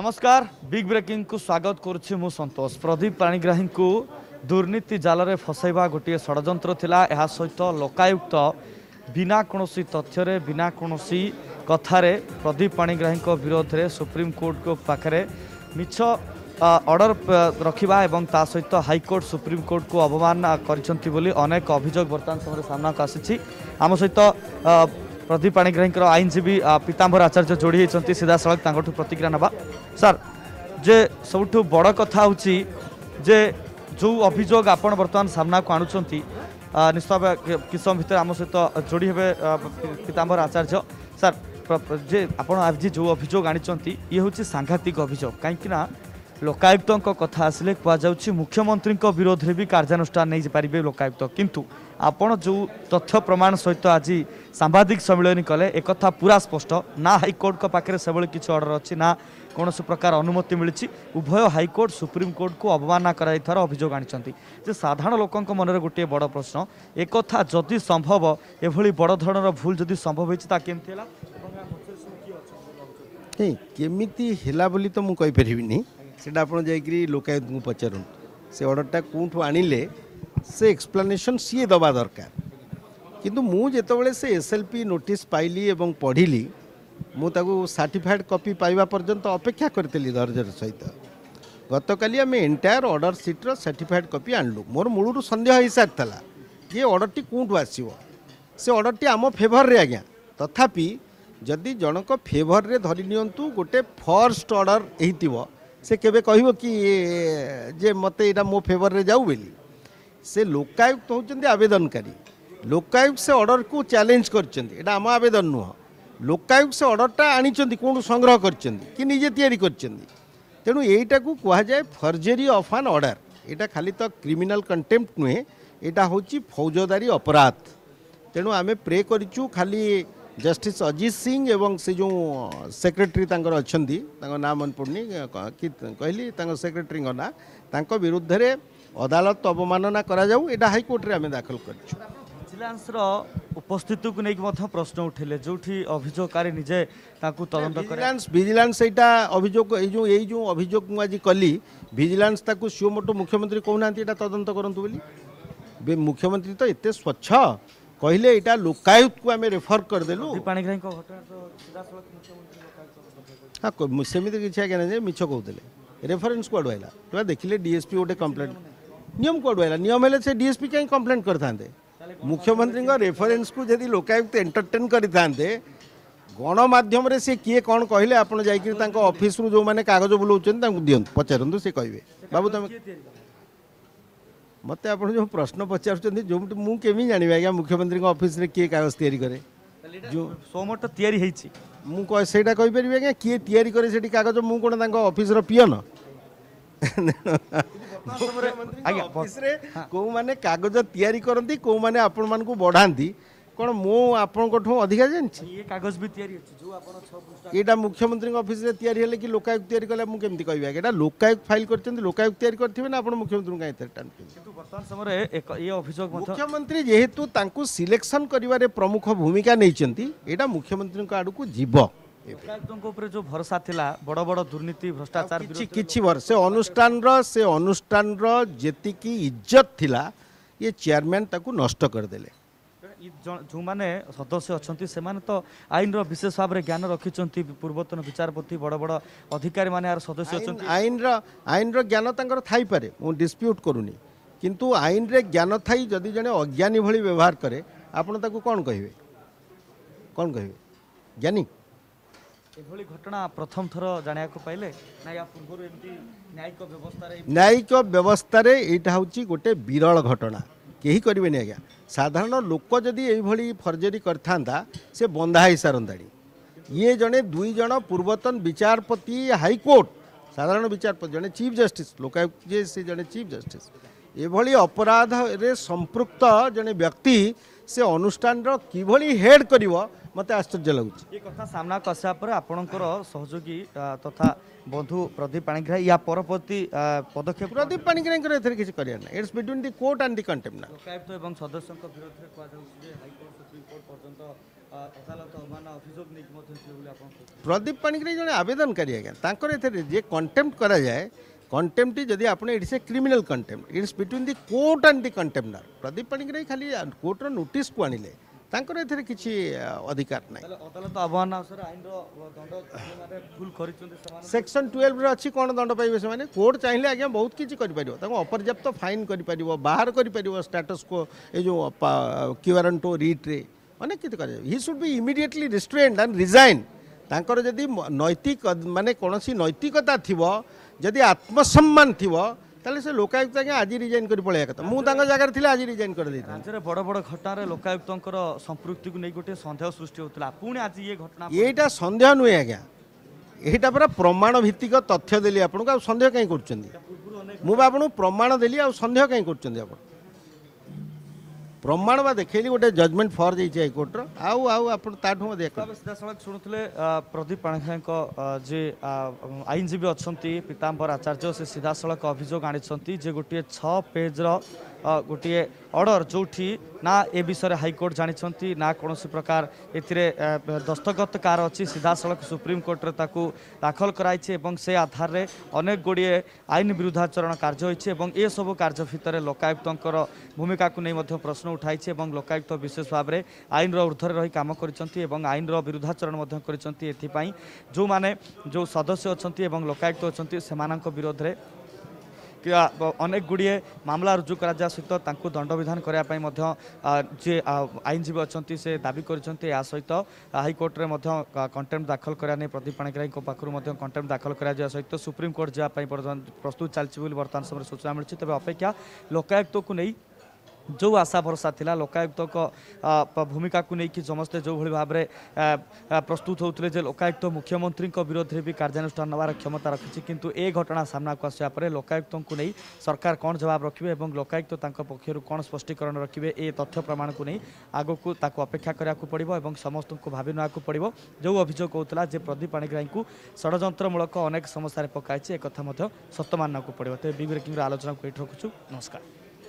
नमस्कार big breaking को स्वागत करुच्ची मु संतोष। प्रदीप पाणिग्राही को दुर्नीति जाल में फसैबा गोटे षड्यंत्र थिला। यह सहित लोकायुक्त बिना कोनोसी तथ्य बिना कोनोसी कथारे प्रदीप पाणिग्राही विरोध में सुप्रीमकोर्ट को पाखरे मिछ ऑर्डर रखा एवं ता सहित हाईकोर्ट सुप्रीमकोर्ट को अवमानना करिसेंती बोली अनेक अभियोग वर्तमान समय सामना को आसी। आम सहित प्रदीप पाणिग्राही आईनजीवी पीतांबर आचार्य जोड़ी होती सीधा सड़क प्रतिक्रिया नवा। सर जे सबुठ बड़ कथा हूँ जे जो अभियोग आपण वर्तमान सामना को आणुंट निश्चित भाव कि समय भितर आम सहित जोड़ी हे पीतांबर आचार्य। सर जे आपण आज जो अभियोग आनी ये हूँ सांघातिक अभियोग कहीं लोकायुक्त कथा आसिले कहुच्छी मुख्यमंत्री विरोध में भी कार्यानुष्ठान नहीं पारे लोकायुक्त, किंतु आपण जो तथ्य प्रमाण सहित आज सांबादिक सम्मेलन कले एक पूरा स्पष्ट ना हाईकोर्ट का पाखे से किसी ऑर्डर अच्छी ना कौन प्रकार अनुमति मिली। उभय हाईकोर्ट सुप्रीमकोर्ट को अवमानना कर अभियोग आनी साधारण लोकों मन में गोटे बड़ प्रश्न एक जदि संभव एभली बड़ धरण भूल जदि संभव होता केमिति हैला बोली तो मुझे कहीपरि सेटा आप लोकायुक्त को पचारूँ से ऑर्डरटा कौटू आणिले से एक्सप्लेनेशन सी दबा दरकार। किंतु मु जेतबेले से एसएलपी नोटिस पाइली एवं पढ़िली मु ताकू सर्टिफाइड कॉपी पाइबा पर्यंत अपेक्षा करतली धैर्यर सहित। गतकाली आम एंटायर ऑर्डर सीट्र सर्टिफाइड कॉपी आणलु। मोर मूलर सन्देह हो सारी ये ऑर्डरटी कौटू आसो से ऑर्डरटी आम फेवर रे आज्ञा तथापि जदि जनक फेवर रे धरी नियंतु गोटे फर्स्ट ऑर्डर यही से केबे कहबो कि जे मते एटा मो फेवर रे जाऊ बेली से लोकायुक्त होचंदी आवेदनकारी। लोकायुक्त से ऑर्डर को चैलेंज करचंदी एटा आम आवेदन नुह। लोकायुक्त से ऑर्डरटा आनिचंदी कोन संग्रह करचंदी कि निजे तैयारी करचंदी। तेणु एटा को कहा जाए फर्जरी ऑफ एन ऑर्डर। एटा खाली तो क्रिमिनल कंटेम्प्ट नुहे एटा होची फौजदारी अपराध। तेणु आमे प्रे करिचु खाली जस्टिस अजीत सिंह एवं से जो सेक्रेटरी तांकर अछंदी तांको नाम मन पड़नी कि कहली तांको सेक्रेटरी ना तांको विरुद्ध रे अदालत अवमानना करा जाऊ एटा हाई कोर्ट रे आमे दाखल करछु। विजिलेंस रो उपस्थिति को नेक मथा प्रश्न उठेले जोठी अभियोगकारी निजे ताकू तदंत करे। विजिलेंस एटा अभियोग ए जो अभियोग मु आज कली विजिलेंस ताकू सिओमोटो मुख्यमंत्री कहउनांती एटा तदंत करंतु बोली। मुख्यमंत्री तो एते स्वच्छ कहले एटा लोकायुक्त को आमे रेफर कर देलु। पाणिग्राही को घटना तो सीधा सड़क मुख्यमंत्री लोकायुक्त हाँ सेमिति किछि आगे ना जे मिछ कहउतले रेफरेंस को अडवाइला तो देखिले डीएसपी गोटे कंप्लेंट नियम को अडवाइला नियम हेले से डीएसपी कहीं कंप्लेंट करथांते मुख्यमंत्री को रेफरेंस को जदि लोकायुक्त एंटरटेन करथांते गणमाध्यम रे से किए कौन कहले आपण जाई तांको ऑफिस रु जो माने कागज बुलाउछन तांको दियन पचारंतु से कहबे बाबू तुम मत आप जो प्रश्न पचार जो मुझे जानी आज्ञा मुख्यमंत्री ऑफिस रे किए कागज तैयारी करे जो सोमोट तैयारी हेछि मुझे कहीपर आज्ञा किए तैयारी करे सेठी कागज मु कोन तांको ऑफिस रो पियन ऑफिस रे को माने कागज तैयारी करंती को माने आपण मान को बढ़ांती कौन मो आपण अधिका जानछि ये कागज भी तैयारी अछि जो आपण 6 पृष्ठ एटा मुख्यमंत्री ऑफिस रे तैयारी हेले कि लोकायुक्त तैयारी कले मु केमति कहबा एटा लोकायुक्त फाइल करछन लोकायुक्त तैयारी करथिबे ना आपण मुख्यमंत्री का एते टान किंतु वर्तमान समय एक ये अभियोग मुख्यमंत्री जेहेतु तांकु सिलेक्शन करिवारे प्रमुख भूमिका नैचंती एटा मुख्यमंत्री का आडू को जीव लोकायुक्तों ऊपर जो भरोसा थिला बड़ बड़ दुर्नीति भ्रष्टाचार किछि वर्ष से अनुष्ठान रो जेति की इज्जत थिला ये चेयरमैन ताकु नष्ट कर देले। जो माने सदस्य अच्छा से माने तो आईन रो विशेष भाव में ज्ञान रखिंट पूर्वतन विचारपति बड़ बड़ अधिकारी माने यार सदस्य अच्छा आईन रो ज्ञान तांकर थाई पारे मु डिस्प्यूट करूनी किंतु आईन रे ज्ञान थाई जदि जने अज्ञानी भली व्यवहार करे आपण ताकू कौन कहबे ज्ञानी एभली घटना प्रथम थर जानिया को पाइले ना या पूर्व एमती न्यायिक व्यवस्था रे एटा होची गोटे विरल घटना केही करिवे नै आज्ञा साधारण लोक जदि यही फर्जरी करता से बंधा ही सारंदाड़ी ये जड़े दुई जन पूर्वतन विचारपति हाईकोर्ट साधारण विचारपति जड़े चीफ जस्टिस लोकायुक्त जे से जड़े चीफ जस्टिस एभली अपराध रे संपृक्त जड़े व्यक्ति से अनुष्ठान किभली हेड करिवो मत आश्चर्य लगुच। ये कथा सामना आसा पर आपणकर सहयोगी तथा बंधु प्रदीप पाणिग्राही या परवर्ती पदक्षेप प्रदीप पाणिग्राही एथेर किसी करियार ना, it's between the court and the contempt ना। लोकायुक्त एवं सदस्यों विरोध में कहुचे हाइकोर्ट सुप्रीम कोर्ट पर्यंत अदालत अवमान अभियोग नहीं प्रदीप पाणिग्राही जने आवेदनकारी आज्ञा तांकर एथेर जे कंटेम्प्ट करा जाए कंटेम्प्ट जदि आपने it's a criminal contempt it's between the court and the contemptor. Pradeep Panigrahi खाली कोर्टर नोटिस को आनिले तांकर एथेर किछि अधिकार नाही। अदालत अवमान अवसर आईन दंड माने भूल करिसंते समान सेक्शन 12 रे अछि कोन दंड पाइबे से माने कोर्ट चाहिए आज्ञा बहुत किछि करि परिबो ताको अपर्याप्त फाइन करि परिबो बाहर करि परिबो स्टेटस को ए जो क्यूआरंटो रीट रे अनेक किछि करे he should be immediately restrained and resign. तांकर जदि नैतिक माने कोनोसी नैतिकता थिबो जदि आत्मसम्मान थिबो ताले से लोकायुक्त आज्ञा आज रिजाइन कर पळया कथा मु तांगा जगह थिले आज रिजाइन कर देथि। राज्य बड़ बड़ घटना लोकायुक्तर संपृक्ति को नहीं गोटे सन्देह सृष्टि होता पुणी आज ये घटना एटा सन्देह नुहे आज्ञा एटा पूरा प्रमाण भित्तिक तथ्य देली आपन सन्देह कहीं करछन्ती मु आपन प्रमाण देली आ सन्देह कहीं करछन्ती आपन प्रमाण बा देखैली गोटे जजमेंट फॉर जाइए हाईकोर्टर आउ आउ आप सीधा सड़क शुणुले प्रदीप पाणिग्राही जे आईनजीवी अच्छा पीताम्बर आचार्य से सीधा सड़क अभियोग आनी जे गोटे 6 पेज्र गोटे ऑर्डर जो ना ए विषय हाईकोर्ट जानी ना कौन प्रकार ए दस्तखत कार अच्छी सीधा सड़क सुप्रीम कोर्ट दाखल कराई से आधार रे अनेक गुड़िए आईन विरुद्धाचरण कार्य होती ए सब कार्य भितर लोकायुक्तर भूमिका को नहीं प्रश्न उठाई लोकायुक्त विशेष भाव में आईन ऊर्धर रही काम कर आईन विरुद्धाचरण कर जो माने जो सदस्य अच्छा लोकायुक्त अच्छा से विरोध में अनेक गुड़िए मामला रुजु करा सहित दंड विधान करने जे आईनजीवी अच्छा से दाबी कर सहित हाईकोर्ट में कंटेम्प्ट दाखल कराने प्रदीप पाणिग्राही पाखु कंटेम्प्ट दाखल करा सहित सुप्रीम कोर्ट जावाई प्रस्तुत चलती बर्तमान समय सूचना मिली तेज अपेक्षा लोकायुक्त को नहीं जो आशा भरोसा थिला लोकायुक्त भूमिका को लेकिन समस्ते जो भाई भाव में प्रस्तुत होते जे लोकायुक्त मुख्यमंत्री विरोध में भी कार्यानुष्ठान नवार क्षमता रखी किंतु ए घटना सामना को आसा पर लोकायुक्त को नहीं सरकार कौन जवाब रखिए और लोकायुक्त पक्षर कौन स्पष्टीकरण रखिए ए तथ्य प्रमाण को नहीं आग को अपेक्षा कराया पड़ो और समस्त को भावी ना पड़ो जो अभियोग होता जे प्रदीप पाणिग्राही को षड्यंत्रमूलक अनेक समस्या पकाई एक सत्य मानना पड़ो तेज बी ब्रेकिंग आलोचना को ये रखुचु। नमस्कार।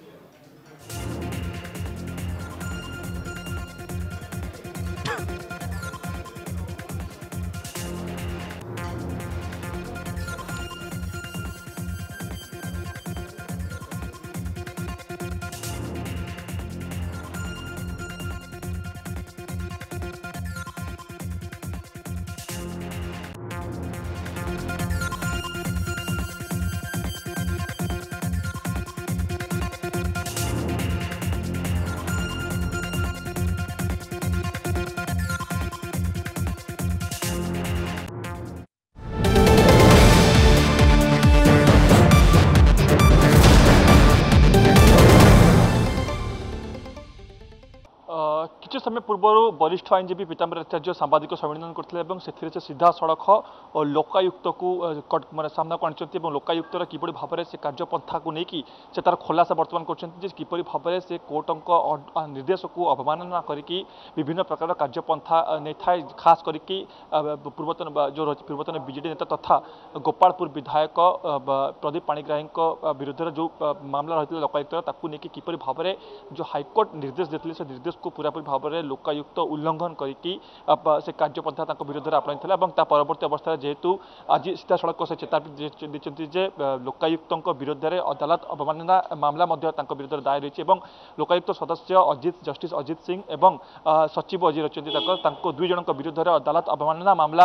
किसी समय पूर्व वरिष्ठ आईनजीवी पीताम्बर आचार्य सांबादिक सम्मेलन करते से सीधा सड़क और लोकायुक्त को माने सामना को आनी लोकायुक्तर किपरि भाव में से कार्यपंथा को लेकिन से तार खुलासा बर्तमान करपरि भाव में से कोर्ट निर्देश को अवमानना करके विभिन्न प्रकार कार्यपंथा नहीं थाए खास करके पूर्वतन जो पूर्वतन बीजेडी नेता तथा गोपालपुर विधायक प्रदीप पाणिग्राही विरुद्ध जो मामला रही लोकायुक्त लेकिन किपरि भाव में जो हाईकोर्ट निर्देश देते से निर्देश को पूरापूरी भाव में लोकायुक्त उल्लंघन करके से कार्यपंथा विरुद्ध में आपणाई परवर्ती अवस्था जेहेतु आज सीधा सड़क से चेतावनी देते लोकायुक्त विरुद्ध में अदालत अवमानना मामला विरुद्ध दायर होती लोकायुक्त सदस्य जस्टिस अजित सिंह और सचिव अजी अच्छा दुई जन विरुद्ध में अदालत अवमानना मामला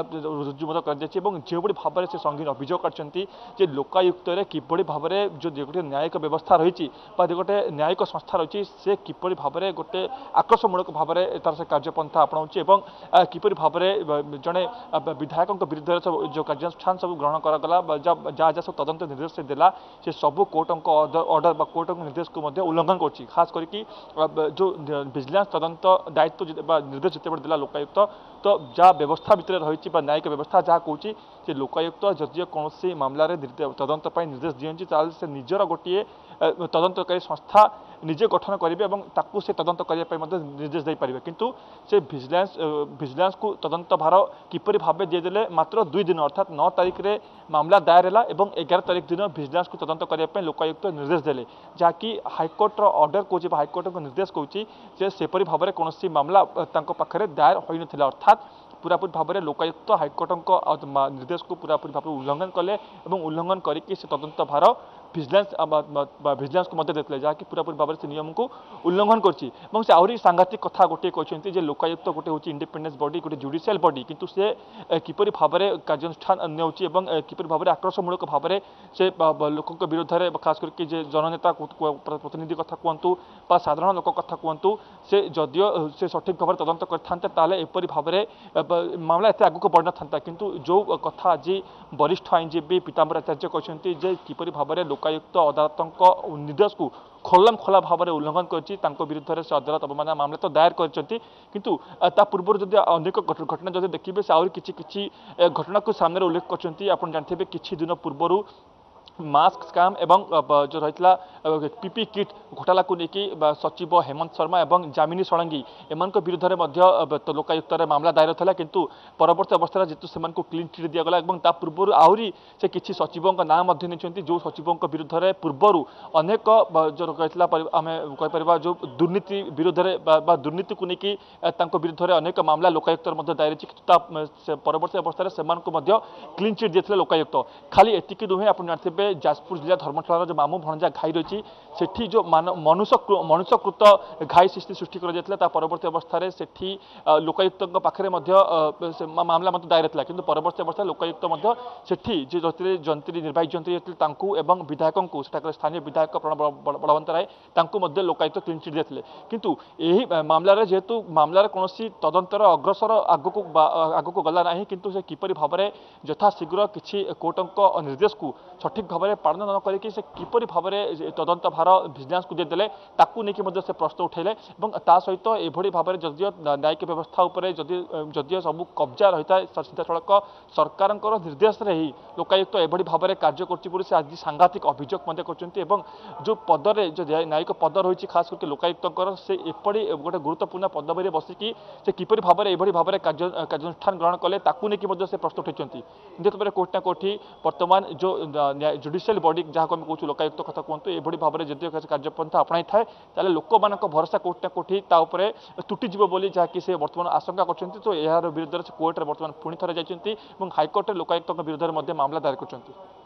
रुजु कर जो भाव में से संगीन अभियोग कर लोकायुक्त किभली भाव में जो गोटे न्यायिक व्यवस्था रही गोटे न्यायिक संस्था रही से किभली भाव में गोटे आक्रोशमूलक भाव में तार से कार्यपंथा अपनाऊँच किपरि भाव में जड़े विधायक विरुद्ध जो कार्यानुष्ठान सब ग्रहण कराला जहाँ जहाँ सब तदंत निर्देश से देला से सबू कोर्ट ऑर्डर कोर्ट निर्देश को उल्लंघन कर खास करके जो विजिलेंस तदंत दायित्व निर्देश जिते देला लोकायुक्त तो जहाँ व्यवस्था भितर रही न्यायिक व्यवस्था जहाँ कौच से लोकायुक्त जदि कौन मामलें तदंत निर्देश दिखती से निजर गोटे तदंतकारी संस्था निजे गठन करेंगे और ताकू से तदंत करने निर्देश दे पारे किंतु से भिजिलेंस को तदंत भार किपरि भाव देदेले मात्र 2 दिन अर्थात 9 तारिख रे मामला दायर है और 11 तारिख दिन भिजिलेंस को तदंत करने लोकायुक्त निर्देश देले जहाँकि हाइकोर्टर ऑर्डर कौच हाइकोर्ट निर्देश कौची सेपरी भाव में कौन मामला पाखे दायर हो नाला अर्थात पूरापूरी भाव में लोकायुक्त हाइकोर्ट निर्देश को पूरापूरी भाव उल्लंघन कले और उल्लंघन करके तदंत भार भिजिलेंस को मध्य देते जहाँकि पूरापूरी भाव में से नियम को उल्लंघन करछि से आहरी सांघातिक कथा गोटे कहते लोकायुक्त गोटे हूँ इंडिपेंडेंस बॉडी गोटे जुडिशियल बॉडी किंतु से किपरि भाव में कार्यानुष्ठान नेउछि एवं किपरि भाव में आक्रोशमूलक भाव में से लोक विरोध में खास करके जननेता प्रतिनिधि कथा कहतु साधारण लोक कथा कहतु से जदियो से सठिक भाव में तदंत करते एपरी भाव में मामला एत आगक बढ़ ना किंतु जो कथा आज वरिष्ठ आईनजीवी पीताम्बर आचार्य कहते किपरि भाव में लोकायुक्त अदालत निर्देश को खोलम खोला भाव में उल्लंघन कर विरुद्ध से अदालत अवमानना मामला तो दायर किंतु ता पूर्व जदि अनेक घटना जब देखिए से आहरी किछि घटना को सामने उल्लेख कर आप जानते किछि दिन पूर्व मास्क स्काम एवं जो रही पीपी किट घोटाला को लेकिन सचिव हेमंत शर्मा और जामिनी षडंगी एमान विरुद्ध में लोकायुक्त मामला दायर था किंतु परवर्त अवस्था जेतु से क्लीन चिट दिगला और पूर्व आहरी से किसी सचिवों नाम नहीं जो सचिवों विरुद्ध में पूर्वर अनेक जो रही आम कहीपर जो दुर्नीति विरुद्ध में दुर्नीति को लेकिन विरुद्ध में अनेक मामला लोकायुक्त दायर परवर्त अवस्था से क्लीन चिट देते लोकायुक्त खाली एतिकी नुहे आप जानते जाजपुर जिला धर्मशाला जो मामू भणजा घाई रही सेठी जो मनुष्यकृत घाई सृष्टि कर परवर्त अवस्था लोकायुक्त पाखे मामला दायर था कि परवर्त अवस्था लोकायुक्त जो जंत्री निर्वाही जंत्री एवं विधायक स्थानीय विधायक बलवंत राय लोकायुक्त क्लीन चिट देते किंतु यही मामला जेहेतु मामलार कौन तदंतर अग्रसर आगक गला ना किंतु से किपरि भाव में यथाशीघ्र किसी कोर्टों निर्देश को सठिक भाव में पालन न करके से किपरि भाव में तदंत भार भिजिलेंस को देदेले ताकू नहीं से प्रश्न उठेले सहित एभली भाव में जदियो न्यायिक व्यवस्था उपरे जदियो सब कब्जा रही है सीधा सड़क सरकार निर्देश ही लोकायुक्त एभली भाव में कार्य कर आज सांघातिक अभियोग कर जो पदरे जो न्यायिक पद रही खास करके लोकायुक्त से एपड़ी गोटे गुरुत्वपूर्ण पदवी बसिकी से किपरि भाव में एभली भाव में कार्यानुष्ठान ग्रहण कले ताकू नहीं से प्रश्न उठाई निश्चित कोर्ट ना कोठी वर्तमान जो जुडिशियल बॉडी जहाँ आम कहूँ लोकायुक्त कथा कहतु ये भाव में जदि कार्यपंथा अपनाई थाए लोक मान भरोसा कोर्ट ना कोठी तुटिज जहाँकि से बर्तमान आशंका कर तो यार विरुद्ध कोर्ट में बर्तमान पुणी थे जाइए हाइकोर्ट लोकायुक्त विरुद्ध में मामला दायर कर